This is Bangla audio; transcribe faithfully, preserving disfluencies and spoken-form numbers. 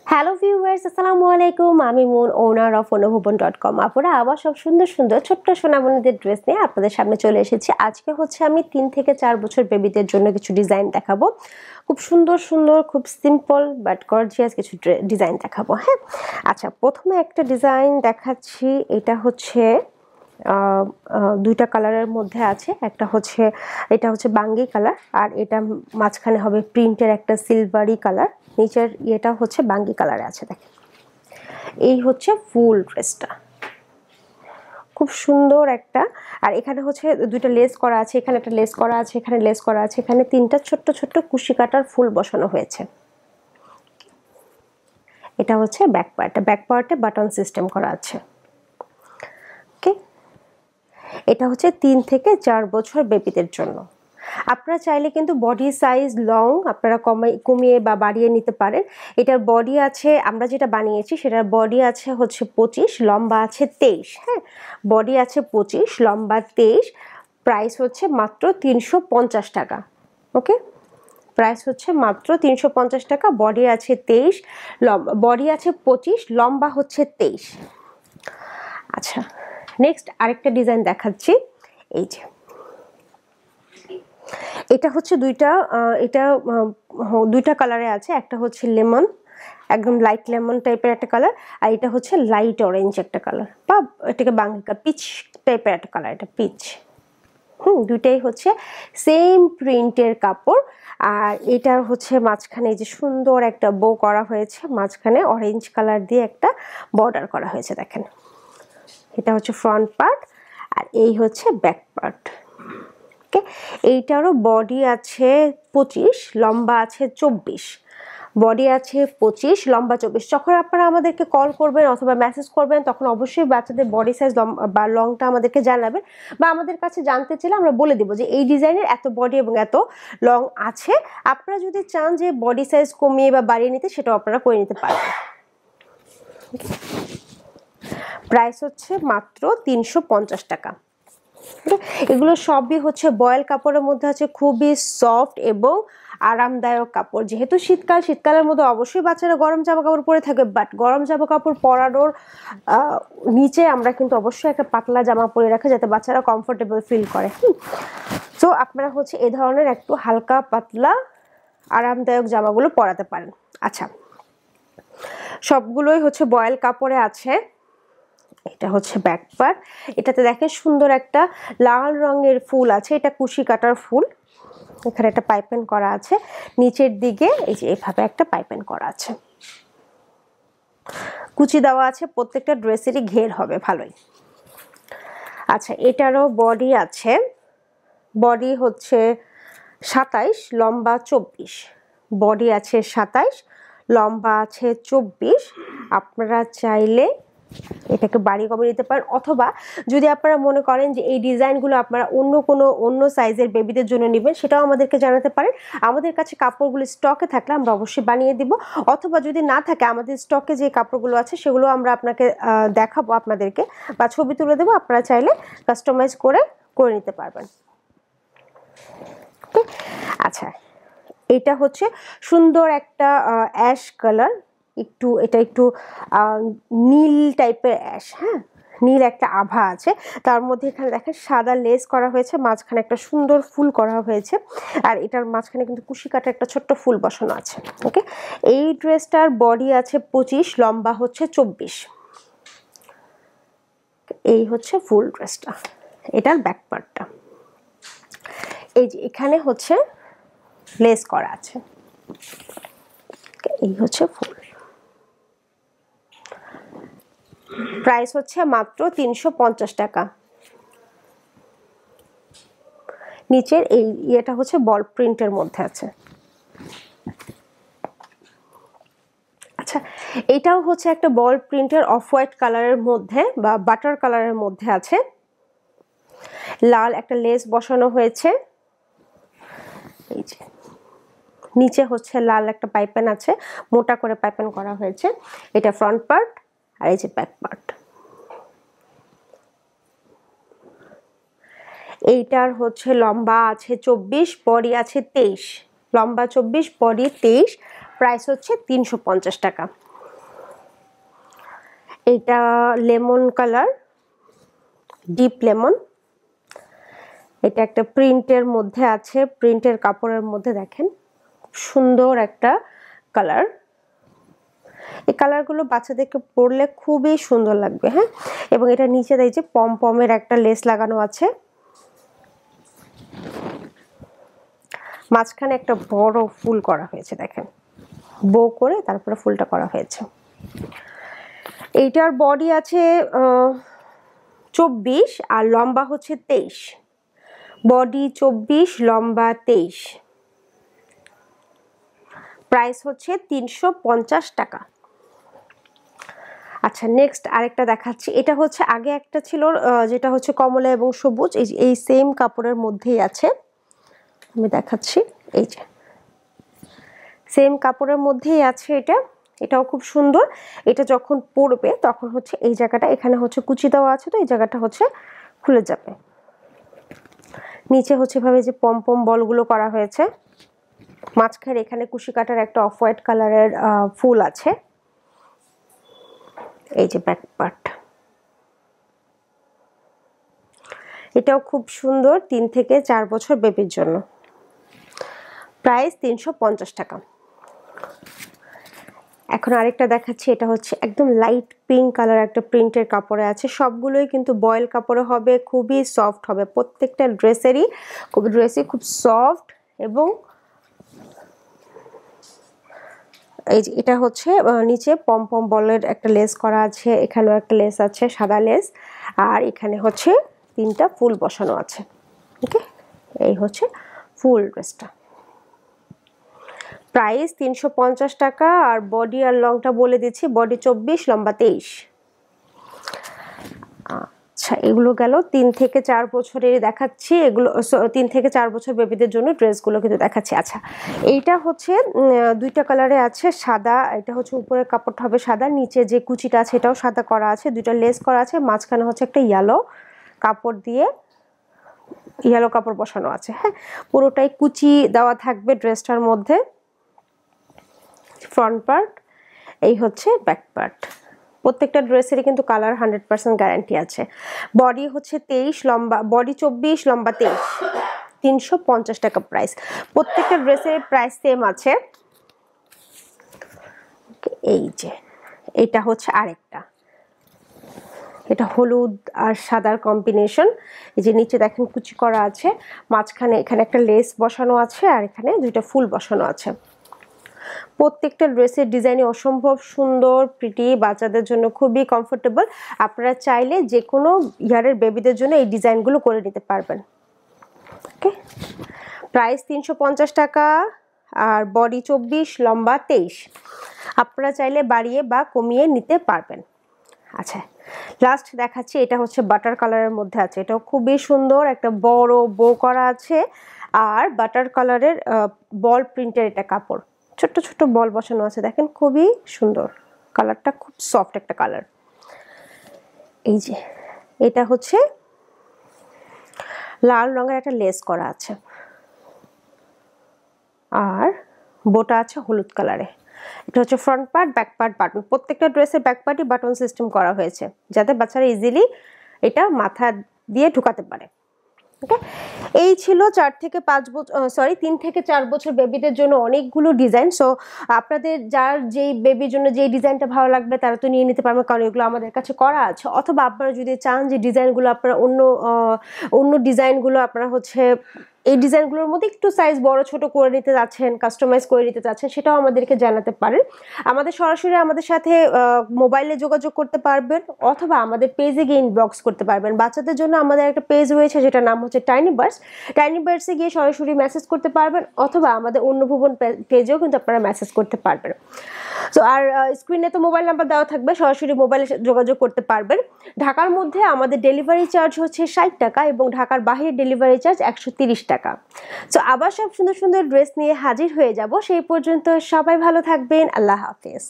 হ্যালো ভিউয়ার্স, আসসালামু আলাইকুম। আমি Moon, owner of Anubhobon dot com. আপুরা আবার সব সুন্দর সুন্দর ছোট্ট সোনামণিদের ড্রেস নিয়ে আপনাদের সামনে চলে এসেছি। আজকে হচ্ছে আমি তিন থেকে চার বছর বেবিদের জন্য কিছু ডিজাইন দেখাবো। খুব সুন্দর সুন্দর, খুব সিম্পল বাট গর্জিয়াস কিছু ডিজাইন দেখাবো। হ্যাঁ, আচ্ছা, প্রথমে একটা ডিজাইন দেখাচ্ছি। এটা হচ্ছে দুইটা কালারের মধ্যে আছে। একটা হচ্ছে এটা হচ্ছে বাঙ্গি কালার, আর এটা মাঝখানে হবে প্রিন্টের একটা সিলভারি কালার। নিচের এটা হচ্ছে বাঙ্গি কালারে আছে। দেখেন, এই হচ্ছে ফুল ড্রেসটা, খুব সুন্দর একটা। আর এখানে হচ্ছে দুইটা লেস করা আছে, এখানে একটা লেস করা আছে, এখানে লেস করা আছে, এখানে তিনটা ছোট্ট ছোট্ট কুশি কাটার ফুল বসানো হয়েছে। এটা হচ্ছে ব্যাক পার্ট, ব্যাক পার্টে বাটন সিস্টেম করা আছে। ওকে, এটা হচ্ছে তিন থেকে চার বছর বেবিদের জন্য। আপনারা চাইলে কিন্তু বডি সাইজ লং আপনারা কমাই কমিয়ে বা বাড়িয়ে নিতে পারেন। এটার বডি আছে, আমরা যেটা বানিয়েছি সেটার বডি আছে হচ্ছে পঁচিশ, লম্বা আছে তেইশ। হ্যাঁ, বডি আছে পঁচিশ, লম্বা তেইশ। প্রাইস হচ্ছে মাত্র তিনশো পঞ্চাশ টাকা। ওকে, প্রাইস হচ্ছে মাত্র তিনশো পঞ্চাশ টাকা। বডি আছে তেইশ, লম্বা বডি আছে পঁচিশ, লম্বা হচ্ছে তেইশ। আচ্ছা, নেক্সট আরেকটা ডিজাইন দেখাচ্ছি। এই যে এটা হচ্ছে দুইটা এটা দুইটা কালারে আছে। একটা হচ্ছে লেমন, একদম লাইট লেমন টাইপের একটা কালার, আর এটা হচ্ছে লাইট অরেঞ্জ একটা কালার, বা এটাকে বাংলা পিচ টাইপের একটা কালার। এটা পিচ। হুম, দুইটাই হচ্ছে সেম প্রিন্টের কাপড়। আর এটার হচ্ছে মাঝখানে যে সুন্দর একটা বো করা হয়েছে, মাঝখানে অরেঞ্জ কালার দিয়ে একটা বর্ডার করা হয়েছে। দেখেন, এটা হচ্ছে ফ্রন্ট পার্ট, আর এই হচ্ছে ব্যাক পার্ট। ওকে, এইটারও বডি আছে পঁচিশ, লম্বা আছে চব্বিশ। বডি আছে পঁচিশ, লম্বা চব্বিশ। যখন আপনারা আমাদেরকে কল করবেন অথবা মেসেজ করবেন, তখন অবশ্যই বাচ্চাদের বডি সাইজ বা লংটা আমাদেরকে জানাবেন, বা আমাদের কাছে জানতে চাইলে আমরা বলে দেবো যে এই ডিজাইনের এত বডি এবং এত লং আছে। আপনারা যদি চান যে বডি সাইজ কমিয়ে বা বাড়িয়ে নিতে, সেটাও আপনারা করে নিতে পারবেন। প্রাইস হচ্ছে মাত্র তিনশো পঞ্চাশ টাকা। এগুলো সবই হচ্ছে বয়েল কাপড়ের মধ্যে আছে, খুবই সফট এবং আরামদায়ক কাপড়। যেহেতু শীতকাল, শীতকালের মধ্যে অবশ্যই বাচ্চারা গরম জামা কাপড় পরে থাকে, বাট গরম জামা কাপড় পরানোর নিচে আমরা কিন্তু অবশ্যই একটা পাতলা জামা পরে রাখি, যাতে বাচ্চারা কমফোর্টেবল ফিল করে। তো আপনারা হচ্ছে এ ধরনের একটু হালকা পাতলা আরামদায়ক জামাগুলো পরাতে পারেন। আচ্ছা, সবগুলোই হচ্ছে বয়েল কাপড়ে আছে। এটা হচ্ছে ব্যাক পার্ট। এটাতে দেখেন সুন্দর একটা লাল রঙের ফুল আছে, এটা কুশি কাটার ফুল। এখানে একটা পাইপেন করা আছে, নিচের দিকে এই যে এভাবে একটা পাইপেন করা আছে, কুচি দেওয়া আছে। প্রত্যেকটা ড্রেসেরই ঘের হবে ভালোই। আচ্ছা, এটারও বডি আছে, বডি হচ্ছে সাতাইশ, লম্বা চব্বিশ। বডি আছে সাতাইশ, লম্বা আছে চব্বিশ। আপনারা চাইলে এটাকে বাড়ি কমে নিতে পারেন, অথবা যদি আপনারা মনে করেন যে এই ডিজাইনগুলো আপনারা অন্য কোনো অন্য সাইজের বেবিদের জন্য নেবেন, সেটাও আমাদেরকে জানাতে পারেন। আমাদের কাছে কাপড়গুলো স্টকে থাকলে আমরা অবশ্যই বানিয়ে দিব, অথবা যদি না থাকে আমাদের স্টকে যে কাপড়গুলো আছে সেগুলো আমরা আপনাকে দেখাবো আপনাদেরকে, বা ছবি তুলে দেবো। আপনারা চাইলে কাস্টমাইজ করে করে নিতে পারবেন। আচ্ছা, এটা হচ্ছে সুন্দর একটা অ্যাশ কালার, একটু এটা একটু নীল টাইপের অ্যাশ। হ্যাঁ, নীল একটা আভা আছে, তার মধ্যে এখানে দেখেন সাদা লেস করা হয়েছে, মাঝখানে একটা সুন্দর ফুল করা হয়েছে, আর এটার মাঝখানে কিন্তু কুশি কাটা একটা ছোট্ট ফুল বসানো আছে। ওকে, এই ড্রেসটার বডি আছে পঁচিশ, লম্বা হচ্ছে চব্বিশ। এই হচ্ছে ফুল ড্রেসটা। এটার ব্যাক পার্টটা এই যে এখানে হচ্ছে লেস করা আছে। এই হচ্ছে ফুল। প্রাইস হচ্ছে মাত্র তিনশো পঞ্চাশ টাকা। নিচের এই ইয়েটা হচ্ছে বল প্রিন্টের মধ্যে আছে। আচ্ছা, এটাও হচ্ছে একটা বল প্রিন্টের অফ হোয়াইট কালারের মধ্যে বা বাটার কালারের মধ্যে আছে। লাল একটা লেস বসানো হয়েছে। এই যে নিচে হচ্ছে লাল একটা পাইপেন আছে, মোটা করে পাইপেন করা হয়েছে। এটা ফ্রন্ট পার্ট, আর এই যে ব্যাক পার্ট। এইটার হচ্ছে লম্বা আছে চব্বিশ, বডি আছে তেইশ। লম্বা চব্বিশ, বডি তেইশ। প্রাইস হচ্ছে তিনশো পঞ্চাশ টাকা। এটা লেমন কালার, ডিপ লেমন। এটা একটা প্রিন্টের মধ্যে আছে, প্রিন্টের কাপড়ের মধ্যে দেখেন সুন্দর একটা কালার। এই কালারগুলো বাচ্চাদেরকে পরলে খুবই সুন্দর লাগবে। হ্যাঁ, এবং এটা নিচে এই যে পম পমের একটা লেস লাগানো আছে, মাঝখানে একটা বড় ফুল করা হয়েছে, দেখেন বো করে তারপরে ফুলটা করা হয়েছে। এইটার বডি আছে চব্বিশ আর লম্বা হচ্ছে তেইশ। বডি চব্বিশ, লম্বা তেইশ। প্রাইস হচ্ছে তিনশো পঞ্চাশ টাকা। আচ্ছা, নেক্সট আরেকটা দেখাচ্ছি। এটা হচ্ছে আগে একটা ছিল যেটা হচ্ছে কমলা এবং সবুজ, এই এই সেম কাপড়ের মধ্যেই আছে, আমি দেখাচ্ছি। এই যে সেম কাপড়ের মধ্যেই আছে এটা, এটাও খুব সুন্দর। এটা যখন পরবে তখন হচ্ছে এই জায়গাটা, এখানে হচ্ছে কুচি দেওয়া আছে, তো এই জায়গাটা হচ্ছে খুলে যাবে। নিচে হচ্ছে এভাবে যে পম পম বলগুলো করা হয়েছে, মাঝখানে এখানে কুশি কাটার একটা অফ হোয়াইট কালারের ফুল আছে। এই যে ব্যাক পার্ট, এটাও খুব সুন্দর, তিন থেকে চার বছর বেবির জন্য। প্রাইস তিনশো পঞ্চাশ টাকা। এখন আরেকটা দেখাচ্ছি, এটা হচ্ছে একদম লাইট পিঙ্ক কালার একটা প্রিন্টের কাপড়ে আছে। সবগুলোই কিন্তু বয়েল কাপড়ে হবে, খুবই সফট হবে প্রত্যেকটা ড্রেসেরই, খুব ড্রেসই খুব সফট। এবং এই যে এটা হচ্ছে নিচে পম পম বলের একটা লেস করা আছে, এখানেও একটা লেস আছে সাদা লেস, আর এখানে হচ্ছে তিনটা ফুল বসানো আছে। ওকে, এই হচ্ছে ফুল ড্রেসটা। প্রাইস তিনশো পঞ্চাশ টাকা। আর বডি আর লংটা বলে দিচ্ছি, বডি চব্বিশ, লম্বা তেইশ। আচ্ছা, এগুলো গেল তিন থেকে চার বছরের দেখাচ্ছি, এগুলো তিন থেকে চার বছর বেবিদের জন্য ড্রেসগুলো কিন্তু দেখাচ্ছি। আচ্ছা, এইটা হচ্ছে দুইটা কালারে আছে, সাদা, এটা হচ্ছে উপরের কাপড়টা হবে সাদা, নিচে যে কুচিটা আছে এটাও সাদা করা আছে, দুইটা লেস করা আছে, মাঝখানে হচ্ছে একটা ইয়েলো কাপড় দিয়ে ইয়েলো কাপড় বসানো আছে। হ্যাঁ, পুরোটাই কুচি দেওয়া থাকবে ড্রেসটার মধ্যে। ফ্রন্ট পার্ট, এই হচ্ছে ব্যাক পার্ট। প্রত্যেকটা ড্রেসেরই কিন্তু কালার হান্ড্রেড পার্সেন্ট গ্যারান্টি আছে। বডি হচ্ছে তেইশ, লম্বা বডি চব্বিশ, লম্বা তেইশ। তিনশো পঞ্চাশ টাকা প্রাইস। প্রত্যেকটা ড্রেসের প্রাইস সেম আছে। এই যে এটা হচ্ছে আরেকটা, এটা হলুদ আর সাদার কম্বিনেশন। এই যে নিচে দেখেন কুচি করা আছে, মাঝখানে এখানে একটা লেস বসানো আছে, আর এখানে দুইটা ফুল বসানো আছে। প্রত্যেকটা ড্রেসের ডিজাইনই অসম্ভব সুন্দর, প্রিটি, বাচ্চাদের জন্য খুবই কমফোর্টেবল। আপনারা চাইলে যে কোনো ইয়ারের বেবিদের জন্য এই ডিজাইনগুলো করে নিতে পারবেন। ওকে, প্রাইস তিনশো পঞ্চাশ টাকা। আর বডি চব্বিশ, লম্বা তেইশ। আপনারা চাইলে বাড়িয়ে বা কমিয়ে নিতে পারবেন। আচ্ছা, লাস্ট দেখাচ্ছি, এটা হচ্ছে বাটার কালারের মধ্যে আছে, এটাও খুবই সুন্দর, একটা বড় বো করা আছে, আর বাটার কালারের বল প্রিন্টের এটা কাপড়, ছোট্ট ছোট্ট বল বসানো আছে, দেখেন খুবই সুন্দর কালারটা, খুব সফট একটা কালার। এই যে এটা হচ্ছে লাল রঙের একটা লেস করা আছে, আর বোটা আছে হলুদ কালারে। এটা হচ্ছে front part, back part button. প্রত্যেকটা ড্রেসের ব্যাক পার্টই বাটন সিস্টেম করা হয়েছে, যাতে বাচ্চারা ইজিলি এটা মাথা দিয়ে ঢুকাতে পারে। ওকে, এই ছিল চার থেকে পাঁচ বছর সরি তিন থেকে চার বছর বেবিদের জন্য অনেকগুলো ডিজাইন। সো আপনাদের যার যেই বেবির জন্য যেই ডিজাইনটা ভালো লাগবে তারা তো নিয়ে নিতে পারবেন, কারণ এগুলো আমাদের কাছে করা আছে। অথবা আপনারা যদি চান যে ডিজাইনগুলো আপনারা অন্য অন্য ডিজাইনগুলো আপনারা হচ্ছে এই ডিজাইনগুলোর মধ্যে একটু সাইজ বড় ছোট করে নিতে যাচ্ছেন, কাস্টমাইজ করে নিতে চাচ্ছেন, সেটাও আমাদেরকে জানাতে পারেন। আমাদের সরাসরি আমাদের সাথে মোবাইলে যোগাযোগ করতে পারবেন, অথবা আমাদের পেজে গিয়ে ইনবক্স করতে পারবেন। বাচ্চাদের জন্য আমাদের একটা পেজ রয়েছে যেটার নাম হচ্ছে টাইনি বার্ডস। টাইনি বার্ডসে গিয়ে সরাসরি মেসেজ করতে পারবেন, অথবা আমাদের অন্য ভুবন পেজেও কিন্তু আপনারা মেসেজ করতে পারবেন। সো আর স্ক্রিনে তো মোবাইল নাম্বার দেওয়া থাকবে, সরাসরি মোবাইলে যোগাযোগ করতে পারবেন। ঢাকার মধ্যে আমাদের ডেলিভারি চার্জ হচ্ছে ষাট টাকা, এবং ঢাকার বাইরে ডেলিভারি চার্জ একশো তিরিশ টাকা। সো আবার সব সুন্দর সুন্দর ড্রেস নিয়ে হাজির হয়ে যাব। সেই পর্যন্ত সবাই ভালো থাকবেন। আল্লাহ হাফেজ।